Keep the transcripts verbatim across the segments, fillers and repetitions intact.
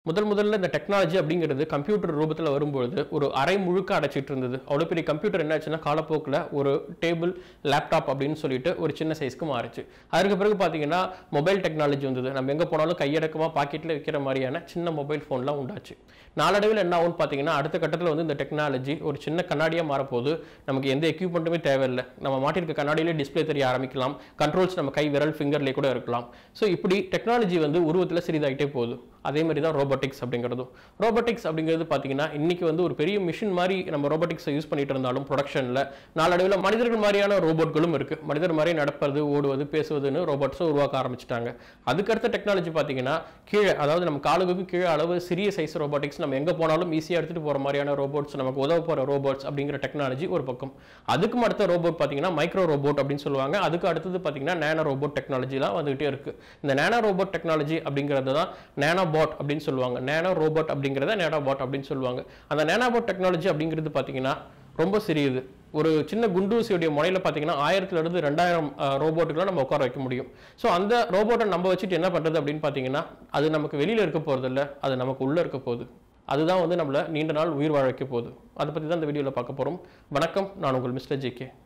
முதல் முதல்ல இந்த டெக்னாலஜி அப்படிங்கிறது கம்ப்யூட்டர் ரூபத்தில் வரும்பொழுது ஒரு அரை முழுக்க அடைச்சிட்டு இருந்தது. அவ்வளோ பெரிய கம்ப்யூட்டர் என்ன ஆச்சுன்னா காலப்போக்கில் ஒரு டேபிள் லேப்டாப் அப்படின்னு சொல்லிட்டு ஒரு சின்ன சைஸ்க்கு மாறிச்சு. அதுக்கு பிறகு பார்த்தீங்கன்னா மொபைல் டெக்னாலஜி வந்தது. நம்ம எங்கே போனாலும் கையடக்கமாக பாக்கெட்டில் வைக்கிற மாதிரியான சின்ன மொபைல் ஃபோன்லாம் உண்டாச்சு. நாளடைவில் என்ன ஆகும்னு பார்த்தீங்கன்னா அடுத்த கட்டத்தில் வந்து இந்த டெக்னாலஜி ஒரு சின்ன கண்ணாடியாக மாறப்போது நமக்கு எந்த எக்யூப்மெண்ட்டுமே தேவையில்லை. நம்ம மாட்டிருக்க கண்ணாடியிலே டிஸ்பிளே தெரிய ஆரம்பிக்கலாம். கண்ட்ரோல்ஸ் நம்ம கை விரல் ஃபிங்கர்லேயே கூட இருக்கலாம். ஸோ இப்படி டெக்னாலஜி வந்து உருவத்தில் சிறிதாகிட்டே போகுது. அதே மாதிரி தான் ரோபோட்டிக்ஸ் அப்படிங்கிறதும். ரோபோட்டிக்ஸ் அப்படிங்கிறது பார்த்தீங்கன்னா இன்னைக்கு வந்து ஒரு பெரிய மிஷின் மாதிரி நம்ம ரோபோட்டிக்ஸை யூஸ் பண்ணிட்டு இருந்தாலும் ப்ரொடக்ஷனில் நாளடைவில் மனிதர்கள் மாதிரியான ரோபோட்களும் இருக்குது. மனிதர் மாதிரி நடப்பது, ஓடுவது, பேசுவதுன்னு ரோபோட்ஸும் உருவாக்க ஆரம்பிச்சிட்டாங்க. அதுக்கடுத்த டெக்னாலஜி பார்த்தீங்கன்னா கீழே, அதாவது நம்ம காலுக்கு கீழே அளவு சிறிய சைஸ் ரோபோட்டிக்ஸ், நம்ம எங்கே போனாலும் ஈஸியாக எடுத்துகிட்டு போகிற மாதிரியான ரோபோட்ஸ், நமக்கு உதவ போகிற ரோபோட்ஸ் அப்படிங்கிற டெக்னாலஜி ஒரு பக்கம். அதுக்கும் அடுத்த ரோபோட் பார்த்தீங்கன்னா மைக்ரோ ரோபோட் அப்படின்னு சொல்லுவாங்க. அதுக்கு அடுத்தது பார்த்தீங்கன்னா நேனோ ரோபோட் டெக்னாலஜிலாம் வந்துகிட்டே இருக்குது. இந்த நேனோ ரோபோட் டெக்னாலஜி அப்படிங்கிறது தான் நேனோ பாட் அப்படின்னு சொல்லுவாங்க. நேனோ ரோபோட் அப்படிங்கிறத நேனோ பாட் அப்படின்னு சொல்லுவாங்க. அந்த நேனோ பாட் டெக்னாலஜி அப்படிங்கிறது பார்த்தீங்கன்னா ரொம்ப சிறியது. ஒரு சின்ன குண்டூசியுடைய முனையில் பார்த்தீங்கன்னா ஆயிரத்துல இருந்து ரெண்டாயிரம் ரோபோட்டுகளை நம்ம உட்கார வைக்க முடியும். ஸோ அந்த ரோபோட்டை நம்ம வச்சுட்டு என்ன பண்ணுறது அப்படின்னு பார்த்தீங்கன்னா அது நமக்கு வெளியில் இருக்க போகிறது இல்லை, அது நமக்கு உள்ளே இருக்க போகுது. அதுதான் வந்து நம்மளை நீண்ட நாள் உயிர் வாழ வைக்க போகுது. அதை பற்றி தான் இந்த வீடியோவில் பார்க்க போகிறோம். வணக்கம், நான் உங்கள் மிஸ்டர் ஜே கே.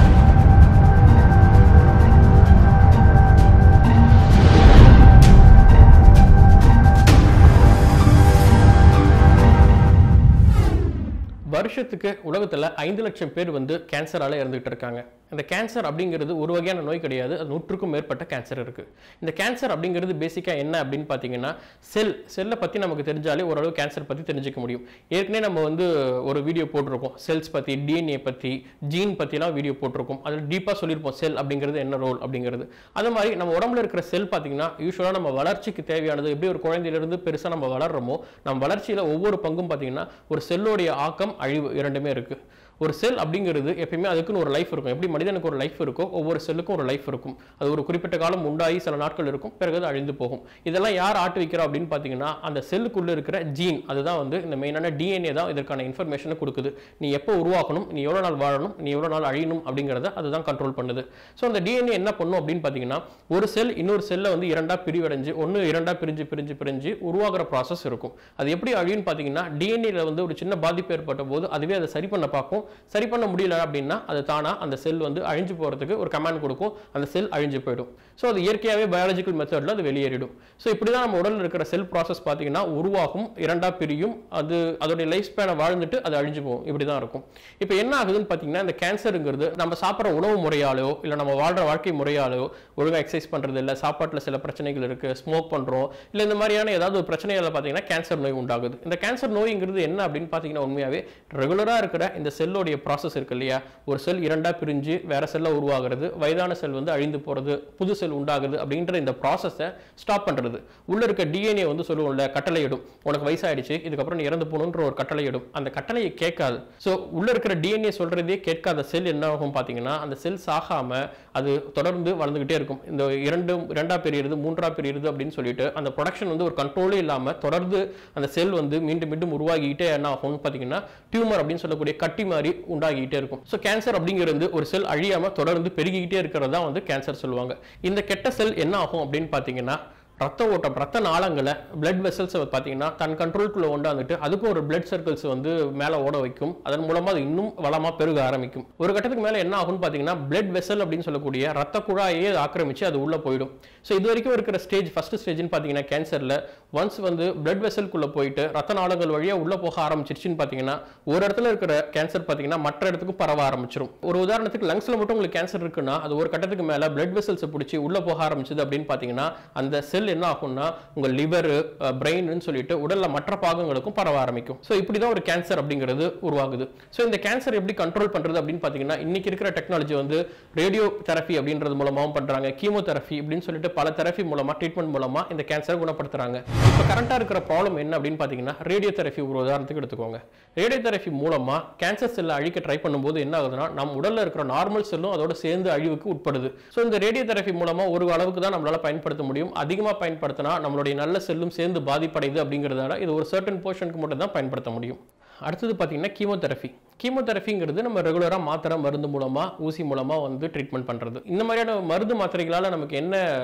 வருஷத்துக்கு உலகத்தில் ஐந்து லட்சம் பேர் வந்து கேன்சரால் இறந்துகிட்டு இருக்காங்க. இந்த கேன்சர் அப்படிங்கிறது ஒரு வகையான நோய் கிடையாது. அது நூற்றுக்கும் மேற்பட்ட கேன்சர் இருக்குது. இந்த கேன்சர் அப்படிங்கிறது பேசிக்காக என்ன அப்படின்னு பார்த்தீங்கன்னா செல் செல்லை பற்றி நமக்கு தெரிஞ்சாலே ஓரளவு கேன்சர் பற்றி தெரிஞ்சுக்க முடியும். ஏற்கனவே நம்ம வந்து ஒரு வீடியோ போட்டிருக்கோம் செல்ஸ் பற்றி, டிஎன்ஏ பற்றி, ஜீன் பற்றிலாம் வீடியோ போட்டிருக்கோம். அதில் டீப்பாக சொல்லியிருப்போம் செல் அப்படிங்கிறது என்ன ரோல் அப்படிங்கிறது. அது மாதிரி நம்ம உடம்புல இருக்கிற செல் பார்த்தீங்கன்னா யூஸ்வலாக நம்ம வளர்ச்சிக்கு தேவையானது. எப்படி ஒரு குழந்தையிலிருந்து பெருசாக நம்ம வளர்றோமோ நம்ம வளர்ச்சியில் ஒவ்வொரு பங்கும் பார்த்தீங்கன்னா ஒரு செல்லோடைய ஆக்கம், அழிவு இரண்டுமே இருக்குது. ஒரு செல் அப்படிங்கிறது எப்பயுமே அதுக்குன்னு ஒரு லைஃப் இருக்கும். எப்படி மனிதனுக்கு ஒரு லைஃப் இருக்கோ ஒவ்வொரு செல்லுக்கும் ஒரு லைஃப் இருக்கும். அது ஒரு குறிப்பிட்ட காலம் உண்டாகி சில நாட்கள் இருக்கும், பிறகு அது அழிந்து போகும். இதெல்லாம் யார் ஆட்டு வைக்கிறோம் அப்படின்னு பார்த்தீங்கன்னா அந்த செல்லுக்குள்ளே இருக்கிற ஜீன். அதுதான் வந்து இந்த மெயினான டிஎன்ஏ தான் இதற்கான இன்ஃபர்மேஷனை கொடுக்குது. நீ எப்போ உருவாக்கணும், நீ எவ்வளோ நாள் வாழணும், நீ எவ்வளோ நாள் அழியணும் அப்படிங்கிறத அதுதான் கண்ட்ரோல் பண்ணுது. ஸோ அந்த டிஎன்ஏ என்ன பண்ணும் அப்படின்னு பார்த்தீங்கன்னா ஒரு செல் இன்னொரு செல்லை வந்து இரண்டாக பிரிவடைஞ்சு ஒன்று இரண்டாக பிரிஞ்சு பிரிஞ்சு பிரிஞ்சு உருவாகிற ப்ராசஸ் இருக்கும். அது எப்படி அழியுன்னு பார்த்தீங்கன்னா டிஎன்ஏல வந்து ஒரு சின்ன பாதிப்பு ஏற்பட்ட போது அதுவே அதை சரி பண்ண பார்க்கும். சரி பண்ண முடியல அப்படின்னா அது தானா அந்த செல் வந்து அழிஞ்சு போறதுக்கு ஒரு கமாண்ட் கொடுக்கும். அந்த செல் அழிஞ்சு போயிடும். ஸோ அது இயற்கையாகவே பயாலஜிக்கல் மெத்தட்ல அது வெளியேறிடும். ஸோ இப்படிதான் நம்ம உடலில் இருக்கிற செல் ப்ராசஸ் பார்த்தீங்கன்னா உருவாகும், இரண்டா பிரியும், அது அதோடைய லைஃப் ஸ்பேனை வாழ்ந்துட்டு அது அழிஞ்சு போகும். இப்படிதான் இருக்கும். இப்போ என்ன ஆகுதுன்னு பார்த்தீங்கன்னா இந்த கேன்சருங்கிறது நம்ம சாப்பிட்ற உணவு முறையாலோ இல்லை நம்ம வாழ்ற வாழ்க்கை முறையாலோ ஒழுங்காக எக்ஸசைஸ் பண்றது இல்லை, சாப்பாட்டில் சில பிரச்சனைகள் இருக்கு, ஸ்மோக் பண்றோம் இல்லை இந்த மாதிரியான ஏதாவது ஒரு பிரச்சனைகளை பார்த்தீங்கன்னா கேன்சர் நோய் உண்டாகுது. இந்த கேன்சர் நோய்ங்கிறது என்ன அப்படின்னு பார்த்தீங்கன்னா உண்மையாவே ரெகுலராக இருக்கிற இந்த செல்லோடைய ப்ராசஸ் இருக்கு இல்லையா, ஒரு செல் இரண்டா பிரிஞ்சு வேற செல்ல உருவாகிறது, வயதான செல் வந்து அழிந்து போறது, புது செல் உண்டாகுது அப்படின்ற இந்த ப்ராசஸை ஸ்டாப் பண்றது. உள்ள இருக்க டிஎன்ஏ வந்து சொல்லுவோம்ல, கட்டளையிடும், உனக்கு வயசாயிடுச்சு இதுக்கப்புறம் நீ இறந்து போகணுன்ற ஒரு கட்டளையிடும். அந்த கட்டளையை கேட்காது. ஸோ உள்ள இருக்கிற டிஎன்ஏ சொல்றதே கேட்காத செல் என்ன ஆகும் பார்த்தீங்கன்னா அந்த செல் சாகாம அது தொடர்ந்து வளர்ந்துகிட்டே இருக்கும். இந்த இரண்டு இரண்டா பிரியுது, மூன்றா பிரியுது அப்படின்னு சொல்லிட்டு அந்த ப்ரொடக்ஷன் வந்து ஒரு கண்ட்ரோலே இல்லாம தொடர்ந்து அந்த செல் வந்து மீண்டும் மீண்டும் உருவாகிட்டே என்ன ஆகும்னு பார்த்தீங்கன்னா டியூமர் அப்படின்னு சொல்லக்கூடிய கட்டி மாதிரி உண்டாகிட்டே இருக்கும். ஸோ கேன்சர் அப்படிங்கிறது ஒரு செல் அழியாம தொடர்ந்து பெருகிக்கிட்டே இருக்கிறது தான் வந்து கேன்சர் சொல்லுவாங்க. இந்த கெட்ட செல் என்ன ஆகும் அப்படின்னு பார்த்தீங்கன்னா ரத்த ஓட்டம், ரத்த நாளங்களை, பிளட் வெசல்ஸ் பார்த்தீங்கன்னா தன் கண்ட்ரோல்குள்ள கொண்டாந்துட்டு அதுக்கும் ஒரு பிளட் சர்க்கிள்ஸ் வந்து மேலே ஓட வைக்கும். அதன் மூலமா அது இன்னும் வளமா பெருக ஆரம்பிக்கும். ஒரு கட்டத்துக்கு மேலே என்ன ஆகும்னு பார்த்தீங்கன்னா பிளட் வெசல் அப்படின்னு சொல்லக்கூடிய ரத்த குழாயே ஆக்கிரமிச்சு அது உள்ள போயிடும். ஸோ இது வரைக்கும் இருக்கிற ஸ்டேஜ் ஃபர்ஸ்ட் ஸ்டேஜ்னு பார்த்தீங்கன்னா கேன்சர்ல ஒன்ஸ் வந்து பிளட் வெசல்குள்ள போயிட்டு ரத்த நாளங்கள் வழியா உள்ள போக ஆரம்பிச்சிருச்சுன்னு பார்த்தீங்கன்னா ஒரு இடத்துல இருக்கிற கேன்சர் பார்த்தீங்கன்னா மற்ற இடத்துக்கும் பரவ ஆரம்பிச்சிடும். ஒரு உதாரணத்துக்கு லங்ஸ்ல மட்டும் உங்களுக்கு கேன்சர் இருக்குன்னா அது ஒரு கட்டத்துக்கு மேலே பிளட் வெசல்ஸ் பிடிச்சி உள்ள போக ஆரம்பிச்சது அப்படின்னு பார்த்தீங்கன்னா அந்த செல் என்ன ஆகும்னா உங்க லிவர், பிரெயின் சொல்லிட்டு உடல்ல மற்ற பாகங்களுக்கும் பரவ ஆரம்பிக்கும். சோ இப்படிதான் ஒரு கேன்சர் அப்படிங்கிறது உருவாகுது. சோ இந்த கேன்சர் எப்படி கண்ட்ரோல் பண்றது அப்படின்னு பாத்தீங்கன்னா இன்னைக்கு இருக்கிற டெக்னாலஜி வந்து ரேடியோ தெரபி அப்படின்றது மூலமாவும் பண்றாங்க, கீமோதெரபி அப்படின்னு சொல்லிட்டு பல தெரபி மூலமா ட்ரீட்மெண்ட் மூலமா இந்த கேன்சரை குணப்படுத்துறாங்க. இப்போ கரண்டா இருக்கிற ப்ராப்ளம் என்ன அப்படின்னு பாத்தீங்கன்னா ரேடியோ தெரபி ஒரு உதாரணத்துக்கு எடுத்துக்கோங்க. ரேடியோ தெரபி மூலமா கேன்சர் செல்லை அழிக்க ட்ரை பண்ணும்போது என்ன ஆகுதுன்னா நம்ம உடல்ல இருக்கிற நார்மல் செல்லும் அதோட சேர்ந்து அழிவுக்கு உட்படுது. சோ இந்த ரேடியோ தெரபி மூலமா ஒரு அளவுக்கு தான் நம்மளால பயன்படுத்த முடியும். அதிகமா பயன்படுத்தினா நம்மளுடைய நல்ல செல்லும் சேர்ந்து பாதிப்படையுது அப்படிங்கிறதால இது ஒரு சர்டன் போர்ஷனுக்கு மட்டும் தான் பயன்படுத்த முடியும். அடுத்தது பார்த்தீங்கன்னா கீமோதெரபி. கீமோதெரபிங்கிறது நம்ம ரெகுலராக மாத்திரை மருந்து மூலமாக ஊசி மூலமாக வந்து ட்ரீட்மெண்ட் பண்ணுறது. இந்த மாதிரியான மருந்து மாத்திரைகளால் நமக்கு என்ன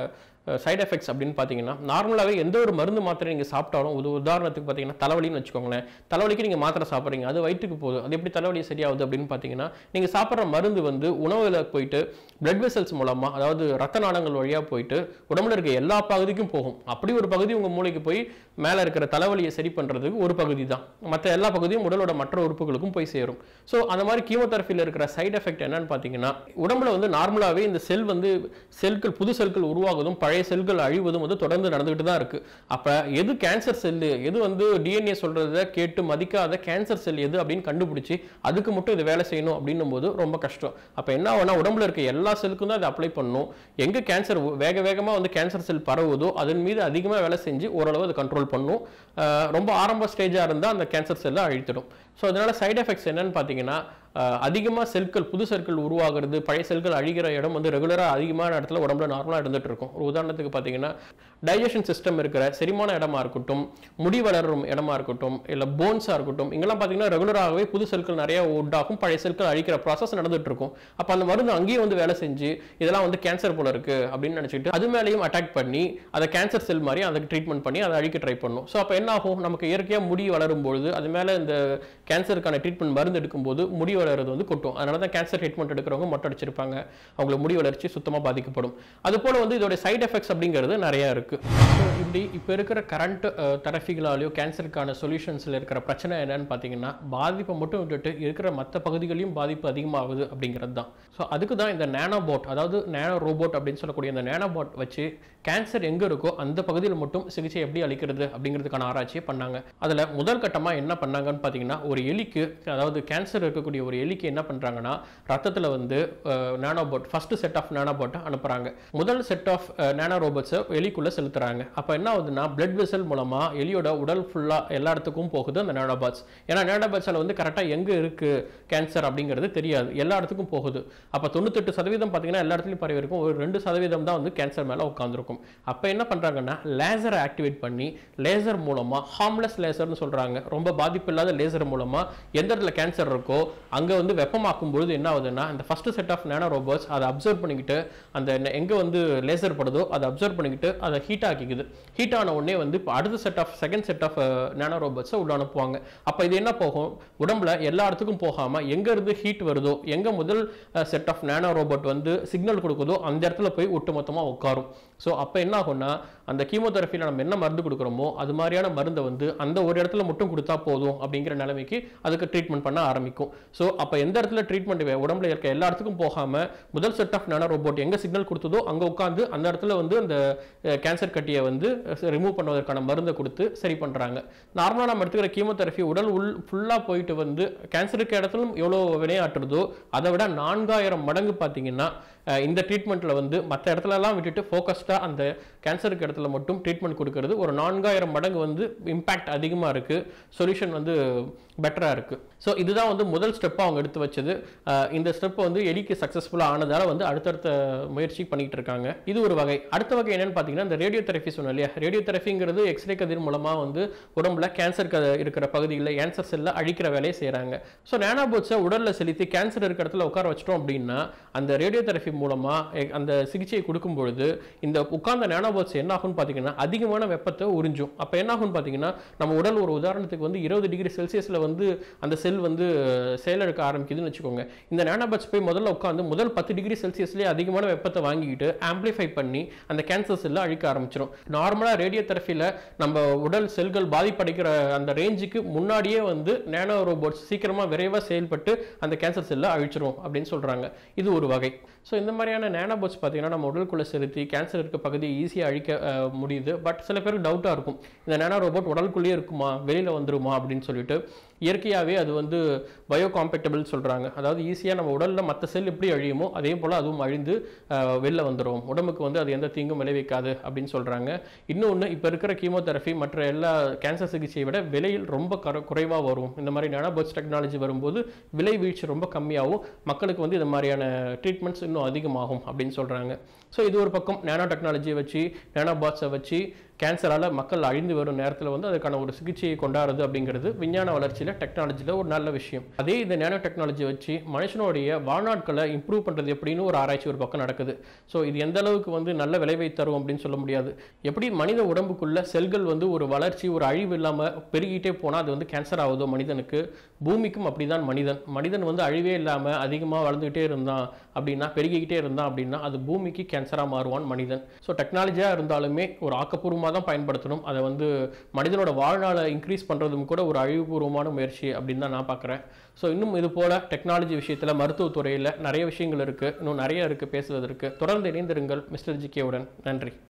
சைடு எஃபெக்ட்ஸ் அப்படின்னு பார்த்தீங்கன்னா நார்மலாகவே எந்த ஒரு மருந்து மாத்திரை நீங்கள் சாப்பிட்டாலும் ஒரு உதாரணத்துக்கு பார்த்தீங்கன்னா தலைவலின்னு வச்சுக்கோங்களேன். தலைவலிக்கு நீங்கள் மாத்திரை சாப்பிட்றீங்க, அது வயிற்றுக்கு போகுது, அது எப்படி தலைவலி சரியாகுது அப்படின்னு பார்த்தீங்கன்னா நீங்கள் சாப்பிட்ற மருந்து வந்து உணவில் போயிட்டு பிளட் வெசல்ஸ் மூலமாக, அதாவது ரத்த நாளங்கள் வழியாக போயிட்டு உடம்புல இருக்க எல்லா பகுதிக்கும் போகும். அப்படி ஒரு பகுதி உங்கள் மூளைக்கு போய் மேலே இருக்கிற தலைவலியை சரி பண்ணுறதுக்கு ஒரு பகுதி தான், மற்ற எல்லா பகுதியும் உடலோட மற்ற உறுப்புகளுக்கும் போய் சேரும். ஸோ அந்த மாதிரி கீமோதெரபியில் இருக்கிற சைடு எஃபெக்ட் என்னன்னு பார்த்தீங்கன்னா உடம்புல வந்து நார்மலாகவே இந்த செல் வந்து செல்கள் புது செல்கள் உருவாகுவதும் பழைய செல்கள் அழிவதும் வந்து தொடர்ந்து நடந்துகிட்டு தான் இருக்கு. அப்போ எது கேன்சர் செல்லு, எது வந்து டிஎன்ஏ சொல்றதை கேட்டு மதிக்காத கேன்சர் செல் எது அப்படின்னு கண்டுபிடிச்சி அதுக்கு மட்டும் இது வேலை செய்யணும் அப்படின்னும் போது ரொம்ப கஷ்டம். அப்போ என்ன ஆகும்னா உடம்புல இருக்க எல்லா செல்லுக்கும் தான் அதை அப்ளை பண்ணணும். எங்கே கேன்சர் வேக வேகமாக வந்து கேன்சர் செல் பரவுதோ அதன் மீது அதிகமாக வேலை செஞ்சு ஓரளவு அதை கண்ட்ரோல் பண்ணும். ரொம்ப ஆரம்ப ஸ்டேஜாக இருந்தால் அந்த கேன்சர் செல்லை அழித்திடும். ஸோ அதனால சைடு எஃபெக்ட்ஸ் என்னன்னு பார்த்தீங்கன்னா அதிகமாக செல்கள் புது செல்கள் உருவாகிறது, பழைய செல்கள் அழிகிற இடம் வந்து ரெகுலராக அதிகமான இடத்துல உடம்புல நார்மலாக இருந்துட்டு இருக்கும். ஒரு உதாரணத்துக்கு பார்த்தீங்கன்னா டைஜஷன் சிஸ்டம் இருக்கிற செரிமான இடமா இருக்கட்டும், முடி வளரும் இடமா இருக்கட்டும், இல்லை போன்ஸாக இருக்கட்டும், இங்கெல்லாம் பார்த்தீங்கன்னா ரெகுலராகவே புது செல்கள் நிறைய உண்டாகும், பழைய செல்கள் அழிக்கிற ப்ராசஸ் நடந்துட்டு இருக்கும். அப்போ அந்த மருந்து அங்கேயும் வந்து வேலை செஞ்சு இதெல்லாம் வந்து கேன்சர் போல இருக்கு அப்படின்னு நினச்சிட்டு அது மேலேயும் அட்டாக் பண்ணி அதை கேன்சர் செல் மாதிரி அதுக்கு ட்ரீட்மெண்ட் பண்ணி அதை அழிக்க ட்ரை பண்ணும். ஸோ அப்போ என்ன ஆகும், நமக்கு இயற்கையாக முடி வளரும் பொழுது அது மேலே இந்த கேன்சருக்கான ட்ரீட்மெண்ட் மருந்து எடுக்கும்போது முடி வளர்றது வந்து கொட்டும். அதனால தான் கேன்சர் ட்ரீட்மெண்ட் எடுக்கிறவங்க மொட்டை அடிச்சிருப்பாங்க, அவங்களுக்கு முடி வளர்ச்சி சுத்தமாக பாதிக்கப்படும். அது போல வந்து இதோட சைடு எஃபெக்ட்ஸ் அப்படிங்கிறது நிறைய இருக்கு. இப்படி இப்போ இருக்கிற கரண்ட் தெரபிகளாலேயோ கேன்சருக்கான சொல்யூஷன்ஸில் இருக்கிற பிரச்சனை என்னன்னு பார்த்தீங்கன்னா பாதிப்பை மட்டும் விட்டுட்டு இருக்கிற மற்ற பகுதிகளையும் பாதிப்பு அதிகமாகுது அப்படிங்கிறது தான். ஸோ அதுக்கு தான் இந்த நேனோபோட், அதாவது நேனோ ரோபோட் அப்படின்னு சொல்லக்கூடிய இந்த நேனோபோட் வச்சு கேன்சர் எங்கே இருக்கோ அந்த பகுதியில் மட்டும் சிகிச்சை எப்படி அளிக்கிறது அப்படிங்கிறதுக்கான ஆராய்ச்சியை பண்ணாங்க. அதில் முதல் கட்டமாக என்ன பண்ணாங்கன்னு பார்த்தீங்கன்னா ஒரு எலிக்கு, அதாவது கேன்சர் இருக்கக்கூடிய ஒரு எலிக்கு என்ன பண்ணுறாங்கன்னா ரத்தத்தில் வந்து நேனோபோட் ஃபர்ஸ்ட் செட் ஆஃப் நேனோபோட்டை அனுப்புகிறாங்க. முதல் செட் ஆஃப் நேனோ ரோபோட்ஸை எலிக்குள்ளே செலுத்துறாங்க. அப்போ என்ன ஆகுதுன்னா பிளட் வெசல் மூலமாக எலியோட உடல் ஃபுல்லாக எல்லா இடத்துக்கும் போகுது அந்த நேனோபாட்ஸ். ஏன்னா நேனோபாட்ஸில் வந்து கரெக்டாக எங்கே இருக்குது கேன்சர் அப்படிங்கிறது தெரியாது, எல்லா இடத்துக்கும் போகுது. அப்போ தொண்ணூத்தெட்டு சதவீதம் பார்த்தீங்கன்னா எல்லா இடத்துலையும் பரவி இருக்கும், ஒரு ரெண்டு சதவீதம் தான் வந்து கேன்சர் மேலே உட்காந்துருக்கும். அப்போ என்ன பண்ணுறாங்கன்னா லேசரை ஆக்டிவேட் பண்ணி லேசர் மூலமாக, ஹார்ம்லெஸ் லேசர்னு சொல்கிறாங்க, ரொம்ப பாதிப்பு இல்லாத லேசர் மூலமாக எந்த இடத்துல கேன்சர் இருக்கோ அங்கே வந்து வெப்பமாக்கும் பொழுது என்ன ஆகுதுன்னா இந்த first set of nano robots அதை அப்சர்வ் பண்ணிக்கிட்டு அந்த எங்கே வந்து லேசர் படுதோ அதை அப்சர்வ் பண்ணிக்கிட்டு அதை ஹீட் ஆக்கிக்குது. ஹீட் ஆன உடனே வந்து இப்போ அடுத்த set of second set of nano ரோபோட்ஸை உள்ள அனுப்புவாங்க. அப்போ இது என்ன போகும், உடம்புல எல்லா இடத்துக்கும் போகாமல் எங்கேருந்து ஹீட் வருதோ, எங்கே முதல் செட் ஆஃப் நேனோ ரோபோட் வந்து சிக்னல் கொடுக்குதோ அந்த இடத்துல போய் ஒட்டுமொத்தமாக உட்காரும். ஸோ அப்போ என்ன ஆகும்னா அந்த கீமோதெரபியில் நம்ம என்ன மருந்து கொடுக்குறோமோ அது மாதிரியான மருந்தை வந்து அந்த ஒரு இடத்துல மட்டும் கொடுத்தா போதும் அப்படிங்கிற நிலைமைக்கு அதுக்கு ட்ரீட்மெண்ட் பண்ண ஆரம்பிக்கும். ஸோ அப்போ எந்த இடத்துல ட்ரீட்மெண்ட் உடம்புல இருக்க எல்லா இடத்துக்கும் போகாமல் முதல் செட் ஆஃப் நேனோ ரோபோட் எங்கே சிக்னல் கொடுத்ததோ அங்கே உட்காந்து அந்த இடத்துல வந்து அந்த கேன்சர் கட்டியை வந்து ரிமூவ் பண்ணுவதற்கான மருந்தை கொடுத்து சரி பண்ணுறாங்க. நார்மலாக நம்ம எடுத்துக்கிற கீமோதெரபி உடல் உள் ஃபுல்லாக போயிட்டு வந்து கேன்சருக்கு இடத்துலும் எவ்வளோ வினையாற்றுதோ அதை விட நான்காயிரம் மடங்கு பார்த்தீங்கன்னா இந்த ட்ரீட்மெண்ட்டில் வந்து மற்ற இடத்துலலாம் விட்டுட்டு ஃபோக்கஸ்டாக அந்த கேன்சருக்கு இடத்துல மட்டும் ட்ரீட்மெண்ட் கொடுக்கறது ஒரு நான்காயிரம் மடங்கு வந்து இம்பேக்ட் அதிகமாக இருக்குது, சொல்யூஷன் வந்து பெட்டராக இருக்குது. ஸோ இதுதான் வந்து முதல் ஸ்டெப்பாக அவங்க எடுத்து வச்சது. இந்த ஸ்டெப் வந்து எலிக்கு சக்ஸஸ்ஃபுல்லாக ஆனதால் வந்து அடுத்தடுத்த முயற்சி பண்ணிகிட்டு இருக்காங்க. இது ஒரு வகை. அடுத்த வகை என்னென்னு பார்த்தீங்கன்னா இந்த ரேடியோ தெரபி சொன்னோம் இல்லையா, ரேடியோ தெரபிங்கிறது எக்ஸ்ரே கதிர் மூலமாக வந்து உடம்புல கேன்சர் இருக்கிற பகுதிகளில் கேன்சர் செல்லை அழிக்கிற வேலையை செய்கிறாங்க. ஸோ நேனோபோட்ஸை உடலில் செலுத்தி கேன்சர் இருக்கிற இடத்துல உட்கார வச்சிட்டோம் அப்படின்னா அந்த ரேடியோ தெரபி மூலமாக அந்த சிகிச்சையை கொடுக்கும் பொழுது இந்த உட்கார்ந்த நேனோபோட்ஸ் என்ன ஆகும்னு பார்த்தீங்கன்னா அதிகமான வெப்பத்தை உறிஞ்சும். அப்போ என்ன ஆகும்னு பார்த்தீங்கன்னா நம்ம உடல் ஒரு உதாரணத்துக்கு வந்து இருபது டிகிரி செல்சியஸில் வந்து அந்த செல் வந்து செயலெடுக்க ஆரம்பிக்குதுன்னு வச்சுக்கோங்க. இந்த நேனோபோட்ஸ் போய் முதல்ல உட்காந்து முதல் பத்து டிகிரி செல்சியஸ்லேயே அதிகமான வெப்பத்தை வாங்கிக்கிட்டு ஆம்பிளிஃபை பண்ணி அந்த கேன்சர் செல்லை அழிக்க ஆரம்பிச்சிடும். நார்மலாக ரேடியோ தெரபியில் நம்ம உடல் செல்கள் பாதிப்படைக்கிற அந்த ரேஞ்சுக்கு முன்னாடியே வந்து நேனோ ரோபோட்ஸ் சீக்கிரமாக விரைவாக செயல்பட்டு அந்த கேன்சர் செல்லை அழிச்சிடும் அப்படின்னு சொல்கிறாங்க. இது ஒரு வகை. ஸோ இந்த மாதிரியான நேனோபோட்ஸ் பார்த்தீங்கன்னா நம்ம உடலுக்குள்ளே செலுத்தி கேன்சர் இருக்க பகுதியை ஈஸியாக அழிக்க முடியுது. பட் சில பேருக்கு டவுட்டாக இருக்கும், இந்த நேனோ ரோபோட் உடலுக்குள்ளேயே இருக்குமா, வெளியில் வந்துருமா அப்படின்னு சொல்லிட்டு. இயற்கையாகவே அது வந்து பயோ காம்பேட்டபிள் சொல்கிறாங்க. அதாவது ஈஸியாக நம்ம உடலில் மற்ற செல் எப்படி அழியுமோ அதே போல் அதுவும் அழிந்து வெளில வந்துடும், உடம்புக்கு வந்து அது எந்த தீங்கும் விளைவிக்காது அப்படின்னு சொல்கிறாங்க. இன்னொன்று, இப்போ இருக்கிற கீமோதெரபி மற்ற எல்லா கேன்சர் சிகிச்சையை விட விலையில் ரொம்ப குறைவாக வரும். இந்த மாதிரி நேனோபோட்ஸ் டெக்னாலஜி வரும்போது விலை வீழ்ச்சி ரொம்ப கம்மியாகும், மக்களுக்கு வந்து இந்த மாதிரியான ட்ரீட்மெண்ட்ஸ் இன்னும் அதிகமாகும் அப்படின்னு சொல்கிறாங்க. ஸோ இது ஒரு பக்கம் நேனோ டெக்னாலஜியை வச்சு நேனோபாட்ஸை வச்சு கேன்சரால் மக்கள் அழிந்து வரும் நேரத்தில் வந்து அதுக்கான ஒரு சிகிச்சையை கொண்டாடுறது அப்படிங்கிறது விஞ்ஞான வளர்ச்சியில் டெக்னாலஜியில் ஒரு நல்ல விஷயம். அதே இந்த நேனோ டெக்னாலஜி வச்சு மனுஷனுடைய வாழ்நாட்களை இம்ப்ரூவ் பண்ணுறது எப்படின்னு ஒரு ஆராய்ச்சி ஒரு பக்கம் நடக்குது. ஸோ இது எந்த அளவுக்கு வந்து நல்ல விளைவை தரும் அப்படின்னு சொல்ல முடியாது. எப்படி மனித உடம்புக்குள்ள செல்கள் வந்து ஒரு வளர்ச்சி ஒரு அழிவு இல்லாமல் பெருகிட்டே போனால் அது வந்து கேன்சர் ஆகுதோ மனிதனுக்கு, பூமிக்கும் அப்படிதான் மனிதன் மனிதன் வந்து அழிவே இல்லாமல் அதிகமாக வளர்ந்துகிட்டே இருந்தான் அப்படின்னா, பெருகிக்கிட்டே இருந்தான் அப்படின்னா அது பூமிக்கு கேன்சராக மாறுவான் மனிதன். ஸோ டெக்னாலஜியாக இருந்தாலுமே ஒரு ஆக்கப்பூர்வமாக தான் பயன்படுத்தணும். அதை வந்து மனிதனோட வாழ்நாளை இன்க்ரீஸ் பண்ணுறதும் கூட ஒரு அழிவுபூர்வமான முயற்சி அப்படின்னு தான் நான் பார்க்குறேன். ஸோ இன்னும் இது போல் டெக்னாலஜி விஷயத்தில் மருத்துவத்துறையில் நிறைய விஷயங்கள் இருக்குது, இன்னும் நிறைய இருக்குது பேசுவதற்கு. தொடர்ந்து இணைந்திருங்கள் மிஸ்டர் ஜிகேவுடன். நன்றி.